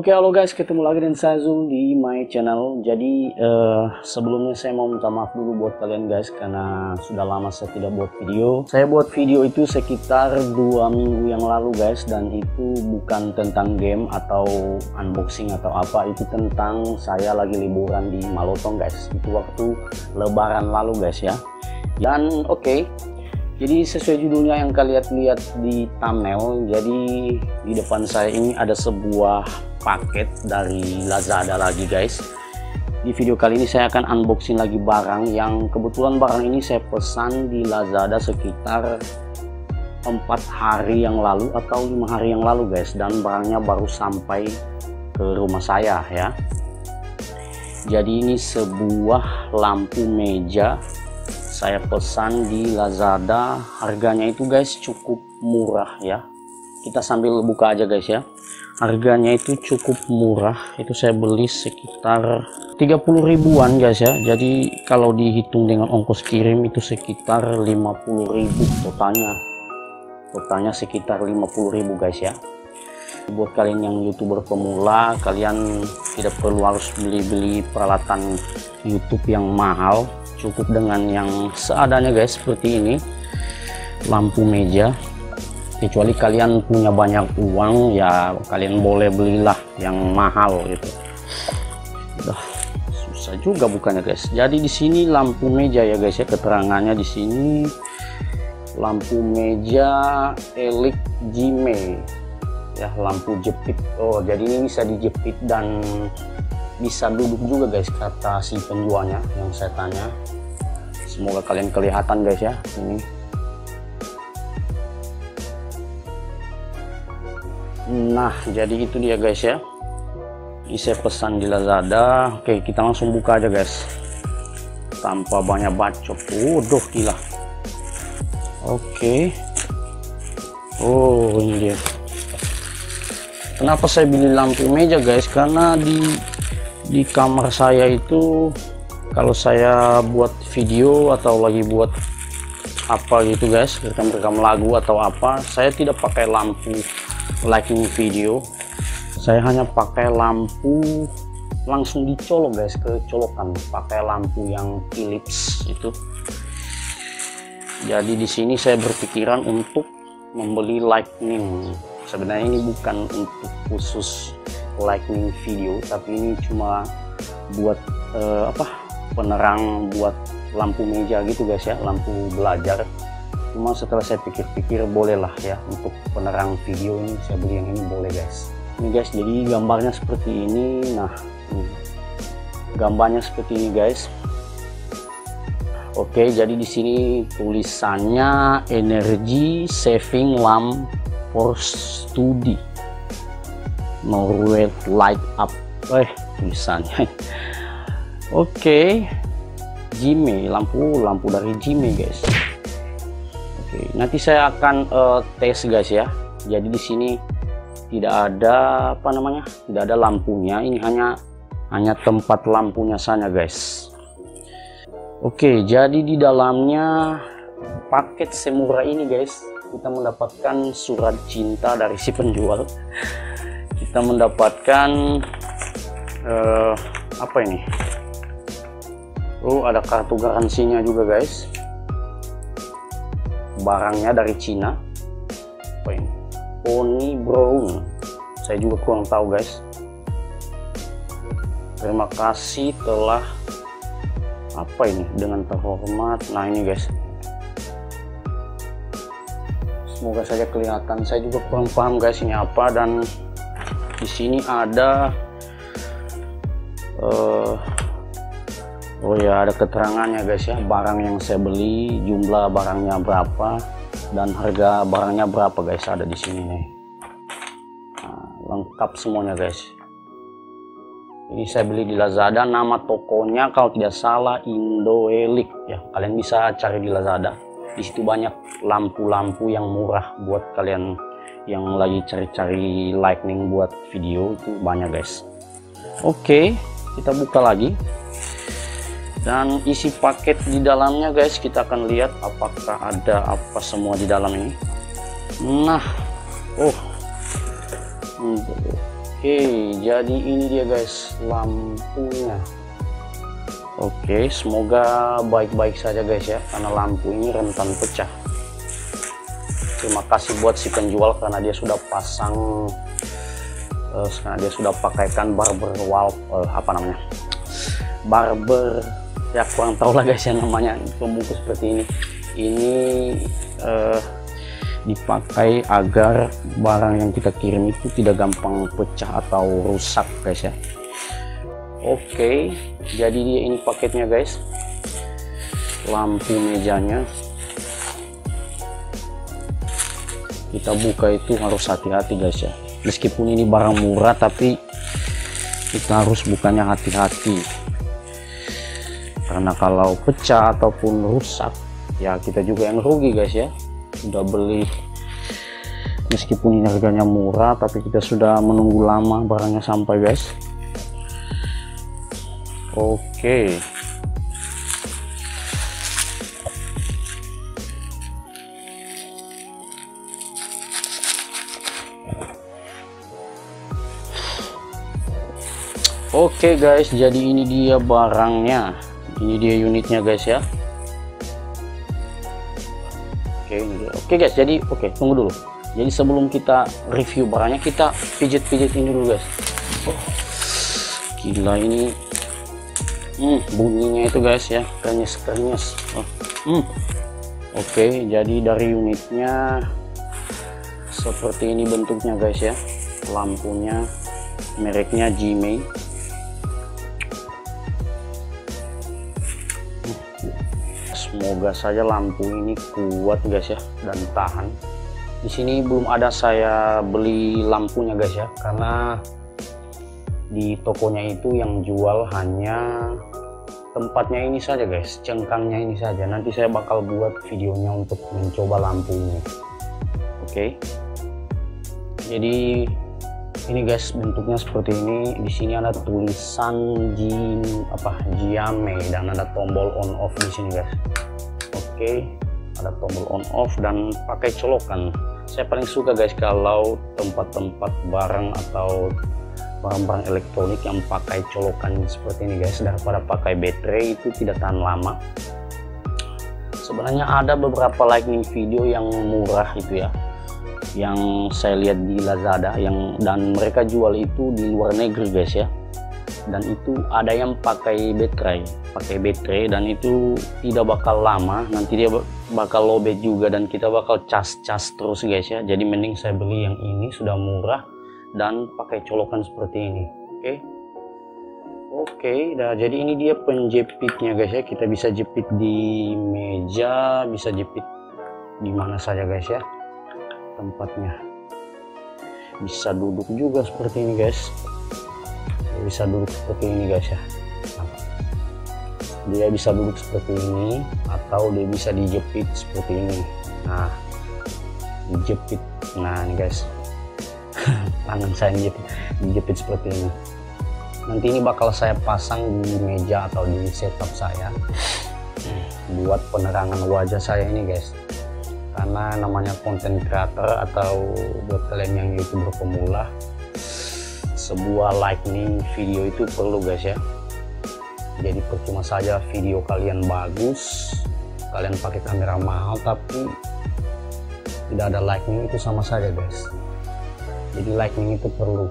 Oke, halo guys, ketemu lagi dengan saya Zul di my channel. Jadi sebelumnya saya mau minta maaf dulu buat kalian guys, karena sudah lama saya tidak buat video. Saya buat video itu sekitar 2 minggu yang lalu guys, dan itu bukan tentang game atau unboxing atau apa, itu tentang saya lagi liburan di Malotong guys. Itu waktu lebaran lalu guys ya. Dan oke, jadi sesuai judulnya yang kalian lihat di thumbnail, jadi di depan saya ini ada sebuah paket dari Lazada lagi guys. Di video kali ini saya akan unboxing lagi barang yang kebetulan barang ini saya pesan di Lazada sekitar 4 hari yang lalu atau 5 hari yang lalu guys, dan barangnya baru sampai ke rumah saya ya. Jadi ini sebuah lampu meja saya pesan di Lazada. Harganya itu guys cukup murah ya. Kita sambil buka aja guys ya. Harganya itu cukup murah, itu saya beli sekitar 30 ribuan guys ya. Jadi kalau dihitung dengan ongkos kirim itu sekitar 50.000 totalnya sekitar 50.000 guys ya. Buat kalian yang YouTuber pemula, kalian tidak perlu harus beli peralatan YouTube yang mahal, cukup dengan yang seadanya guys, seperti ini lampu meja. Kecuali kalian punya banyak uang ya, kalian boleh belilah yang mahal gitu. Udah susah juga bukannya guys. Jadi di sini lampu meja ya guys ya, keterangannya di sini lampu meja Elix Jime ya, lampu jepit. Oh, jadi ini bisa dijepit dan bisa duduk juga guys, kata si penjualnya yang saya tanya. Semoga kalian kelihatan guys ya ini. Nah, jadi itu dia guys ya. Ini saya pesan di Lazada. Oke, kita langsung buka aja guys, tanpa banyak bacot. Waduh, gila. Oke. Oh, ini dia. Kenapa saya beli lampu meja guys? Karena di kamar saya itu kalau saya buat video atau lagi buat apa gitu guys, rekam lagu atau apa, saya tidak pakai lampu lighting video, saya hanya pakai lampu langsung dicolok guys, ke colokan, pakai lampu yang Philips itu. Jadi di sini saya berpikiran untuk membeli lightning. Sebenarnya ini bukan untuk khusus lightning video, tapi ini cuma buat penerang buat lampu meja gitu guys ya, lampu belajar. Cuma setelah saya pikir-pikir, bolehlah ya untuk penerang video ini saya beli yang ini, boleh guys. Ini guys, jadi gambarnya seperti ini. Nah, gambarnya seperti ini guys. Oke, jadi di sini tulisannya energy saving lamp for study, Norway light up. Tulisannya. Oke, Jime, lampu dari Jime guys. Oke, nanti saya akan tes guys ya. Jadi di sini tidak ada tidak ada lampunya. Ini hanya tempat lampunya saja guys. Oke, jadi di dalamnya paket semurah ini guys, kita mendapatkan surat cinta dari si penjual. Kita mendapatkan apa ini? Oh, ada kartu garansinya juga guys. Barangnya dari Cina. Apa ini? Pony Brown. Saya juga kurang tahu guys. Terima kasih telah apa ini, dengan terhormat. Nah ini guys, semoga saja kelihatan. Saya juga kurang paham guys ini apa. Dan di sini ada oh ya, ada keterangannya guys ya, barang yang saya beli, jumlah barangnya berapa, dan harga barangnya berapa guys, ada di sini nih. Nah, lengkap semuanya guys. Ini saya beli di Lazada, nama tokonya kalau tidak salah Indoelix ya. Kalian bisa cari di Lazada. Di situ banyak lampu-lampu yang murah buat kalian yang lagi cari-cari lightning buat video, itu banyak guys. Oke, kita buka lagi. Dan isi paket di dalamnya guys, kita akan lihat apakah ada apa semua di dalam ini. Nah, Oke, jadi ini dia guys lampunya. Oke, semoga baik-baik saja guys ya, karena lampu ini rentan pecah. Terima kasih buat si penjual karena dia sudah pasang, karena dia sudah pakaikan barber wall, apa namanya, barber, ya kurang tahu lah guys ya namanya, pembungkus seperti ini. Ini dipakai agar barang yang kita kirim itu tidak gampang pecah atau rusak guys ya. Oke, jadi dia ini paketnya guys, lampu mejanya. Kita buka itu harus hati-hati guys ya, meskipun ini barang murah tapi kita harus bukanya hati-hati, karena kalau pecah ataupun rusak ya kita juga yang rugi guys ya. Udah beli, meskipun ini harganya murah tapi kita sudah menunggu lama barangnya sampai guys. Oke, oke guys, jadi ini dia barangnya, ini dia unitnya guys ya. Oke, ini dia. Oke guys, jadi tunggu dulu. Jadi sebelum kita review barangnya, kita pijit-pijit ini dulu guys. Oh, gila ini, bunyinya itu guys ya, krenyes-krenyes. Oke, jadi dari unitnya seperti ini bentuknya guys ya. Lampunya mereknya Jimmy. Semoga saja lampu ini kuat guys ya dan tahan. Di sini belum ada saya beli lampunya guys ya, karena di tokonya itu yang jual hanya tempatnya ini saja guys, cengkangnya ini saja. Nanti saya bakal buat videonya untuk mencoba lampu ini. Oke, jadi ini guys bentuknya seperti ini. Di sini ada tulisan Jiame dan ada tombol on off di sini guys. Oke, ada tombol on off dan pakai colokan. Saya paling suka guys kalau tempat-tempat barang atau barang-barang elektronik yang pakai colokan seperti ini guys, daripada pakai baterai itu tidak tahan lama. Sebenarnya ada beberapa lightning video yang murah itu ya, yang saya lihat di Lazada, dan mereka jual itu di luar negeri guys ya, dan itu ada yang pakai baterai dan itu tidak bakal lama, nanti dia bakal lowbat juga dan kita bakal cas terus guys ya. Jadi mending saya beli yang ini, sudah murah dan pakai colokan seperti ini. Oke, nah jadi ini dia penjepitnya guys ya. Kita bisa jepit di meja, bisa jepit di mana saja guys ya tempatnya. Bisa duduk juga seperti ini guys, bisa duduk seperti ini guys ya. Dia bisa duduk seperti ini atau dia bisa dijepit seperti ini. Nah, dijepit, nah ini guys, tangan saya dijepit seperti ini. Nanti ini bakal saya pasang di meja atau di setup saya buat penerangan wajah saya ini guys, karena namanya konten creator atau buat kalian yang YouTuber pemula, sebuah lightning video itu perlu guys ya. Jadi percuma saja video kalian bagus, kalian pakai kamera mahal tapi tidak ada lightning, itu sama saja guys. Jadi lightning itu perlu.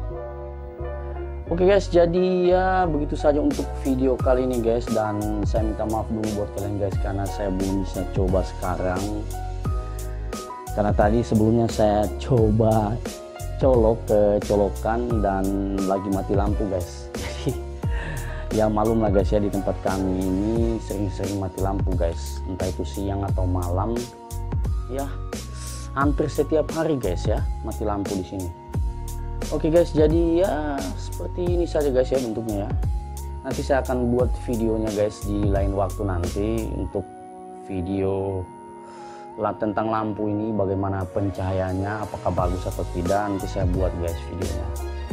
Oke guys, jadi ya begitu saja untuk video kali ini guys, dan saya minta maaf dulu buat kalian guys karena saya belum bisa coba sekarang, karena tadi sebelumnya saya coba colok ke colokan dan lagi mati lampu guys. Jadi ya malum lah guys ya, di tempat kami ini sering-sering mati lampu guys, entah itu siang atau malam ya, hampir setiap hari guys ya mati lampu di sini. Oke guys, jadi ya seperti ini saja guys ya bentuknya ya. Nanti saya akan buat videonya guys di lain waktu nanti, untuk video tentang lampu ini, bagaimana pencahayaannya, apakah bagus atau tidak, nanti saya buat guys videonya.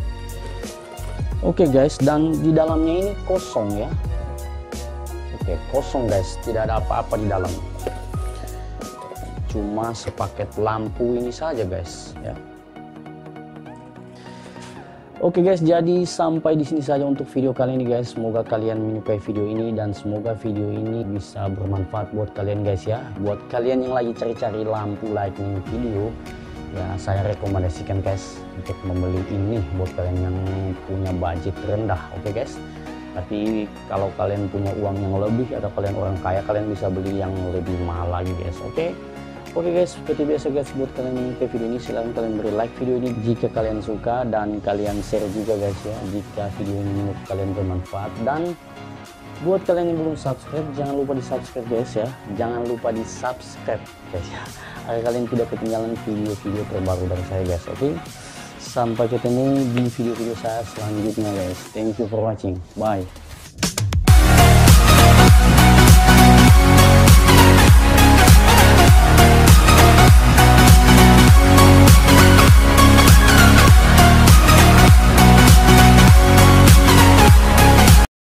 Oke guys, dan di dalamnya ini kosong ya. Oke, kosong guys, tidak ada apa-apa di dalam, cuma sepaket lampu ini saja guys ya. Oke guys, jadi sampai di sini saja untuk video kali ini guys. Semoga kalian menyukai video ini dan semoga video ini bisa bermanfaat buat kalian guys ya. Buat kalian yang lagi cari-cari lampu lightning video, ya saya rekomendasikan guys untuk membeli ini buat kalian yang punya budget rendah. Oke guys. Tapi kalau kalian punya uang yang lebih atau kalian orang kaya, kalian bisa beli yang lebih mahal lagi guys. Oke guys, seperti biasa guys, buat kalian yang menyukai video ini silahkan kalian beri like video ini jika kalian suka, dan kalian share juga guys ya jika video ini menurut kalian bermanfaat. Dan buat kalian yang belum subscribe, jangan lupa di subscribe guys ya, jangan lupa di subscribe guys ya, agar kalian tidak ketinggalan video-video terbaru dari saya guys. Oke, sampai ketemu di video-video saya selanjutnya guys. Thank you for watching, bye.